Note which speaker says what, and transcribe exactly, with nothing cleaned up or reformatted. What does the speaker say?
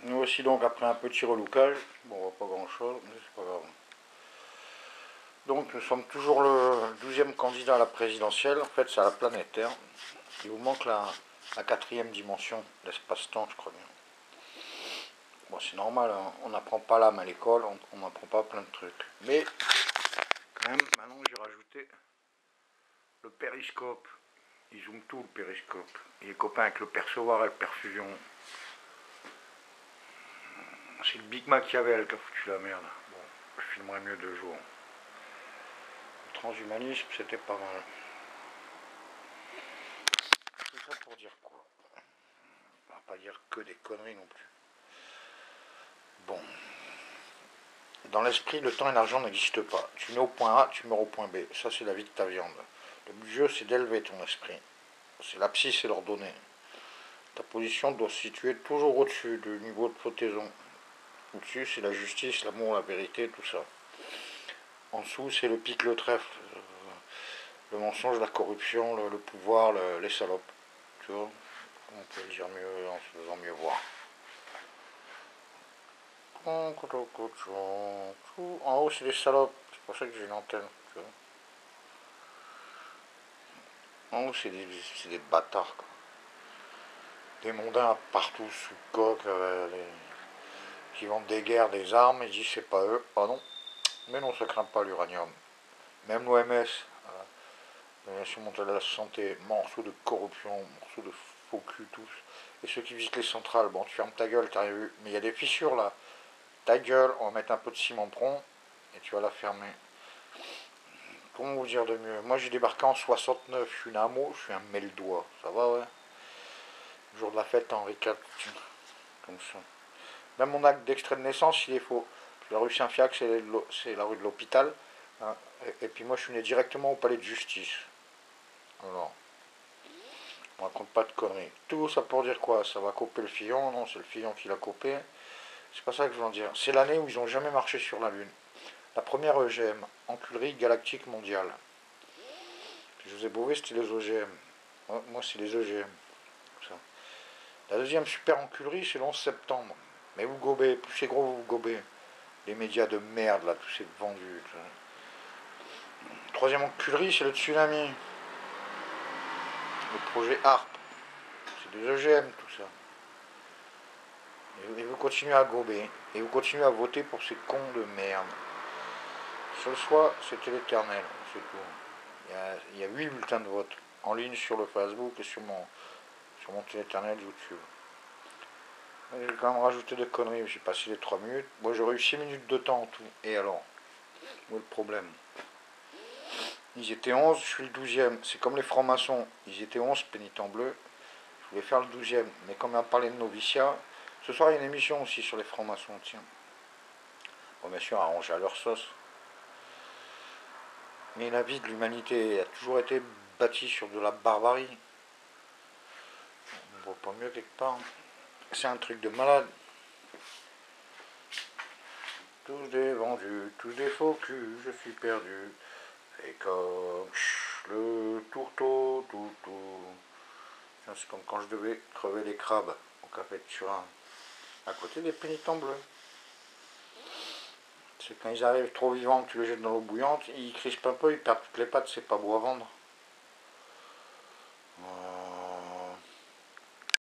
Speaker 1: Nous aussi donc après un petit reloucage, bon on voit pas grand chose, mais c'est pas grave. Donc nous sommes toujours le douzième candidat à la présidentielle, en fait c'est à la planète Terre. Il vous manque la, la quatrième dimension, l'espace-temps je crois bien. Bon c'est normal, hein. On n'apprend pas l'âme à l'école, on n'apprend pas plein de trucs. Mais quand même, maintenant j'ai rajouté le périscope. Il zoome tout le périscope. Il est copain avec le percevoir et le perfusion. C'est le Big Machiavel qui a foutu la merde. Bon, je filmerai mieux deux jours. Le transhumanisme, c'était pas mal. Tout ça pour dire quoi? On va pas dire que des conneries non plus. Bon. Dans l'esprit, le temps et l'argent n'existent pas. Tu nais au point A, tu meurs au point B. Ça, c'est la vie de ta viande. Le but du jeu, c'est d'élever ton esprit. C'est l'abscisse et l'ordonnée. Ta position doit se situer toujours au-dessus du niveau de flottaison. Au-dessus, c'est la justice, l'amour, la vérité, tout ça. En dessous, c'est le pic, le trèfle, le mensonge, la corruption, le, le pouvoir, le, les salopes. Tu vois, on peut le dire mieux en se faisant mieux voir. En haut, c'est les salopes. C'est pour ça que j'ai une antenne. Tu vois. En haut, c'est des, c'est des bâtards. Quoi. Des mondains partout sous coque, euh, les, qui vendent des guerres, des armes, et disent c'est pas eux. Ah non. Mais non, ça craint pas l'uranium. Même l'O M S, voilà. L'Organisation mondiale de la santé, morceaux de corruption, morceaux de faux cul tous. Et ceux qui visitent les centrales, bon, tu fermes ta gueule, t'as rien vu. Mais il y a des fissures là. Ta gueule, on va mettre un peu de ciment prompt et tu vas la fermer. Comment vous dire de mieux? Moi j'ai débarqué en soixante-neuf, je suis une hameau, je suis un mêle-doigt. Ça va, ouais? Le jour de la fête, Henri quatre, comme ça. Même mon acte d'extrait de naissance, il est faux. La rue Saint-Fiac, c'est la rue de l'hôpital. Hein, et, et puis moi, je suis né directement au palais de justice. Alors, on raconte pas de conneries. Tout ça pour dire quoi? Ça va couper le fillon? Non, c'est le fillon qui l'a coupé. C'est pas ça que je veux en dire. C'est l'année où ils ont jamais marché sur la Lune. La première E G M, enculerie galactique mondiale. José Bové, c'était les O G M. Moi, c'est les E G M. Ça. La deuxième super enculerie, c'est le onze septembre. Mais vous gobez, plus c'est gros, vous gobez. Les médias de merde, là, tous ces vendus. Troisième enculerie, c'est le tsunami. Le projet ARP. C'est des E G M, tout ça. Et vous continuez à gober. Et vous continuez à voter pour ces cons de merde. Ce soir, c'était l'éternel, c'est tout. Il y a huit bulletins de vote en ligne sur le Facebook et sur mon, sur mon téléternel YouTube. J'ai quand même rajouté des conneries, j'ai passé les trois minutes. Moi j'aurais eu six minutes de temps en tout. Et alors? Où est le problème? Ils étaient onze, je suis le douzième. C'est comme les francs-maçons. Ils étaient onze, pénitents bleus. Je voulais faire le douzième. Mais comme on a parlé de noviciat, ce soir il y a une émission aussi sur les francs-maçons, tiens. Bon, bien sûr, arrangé à leur sauce. Mais la vie de l'humanité a toujours été bâtie sur de la barbarie. On ne voit pas mieux quelque part. C'est un truc de malade. Tous des vendus, tous des faux culs, je suis perdu. Et comme le tourteau, tout, tout. C'est comme quand je devais crever les crabes au café de Turin, à côté des pénitents bleus. C'est quand ils arrivent trop vivants que tu les jettes dans l'eau bouillante, ils crispent un peu, ils perdent toutes les pattes, c'est pas beau à vendre.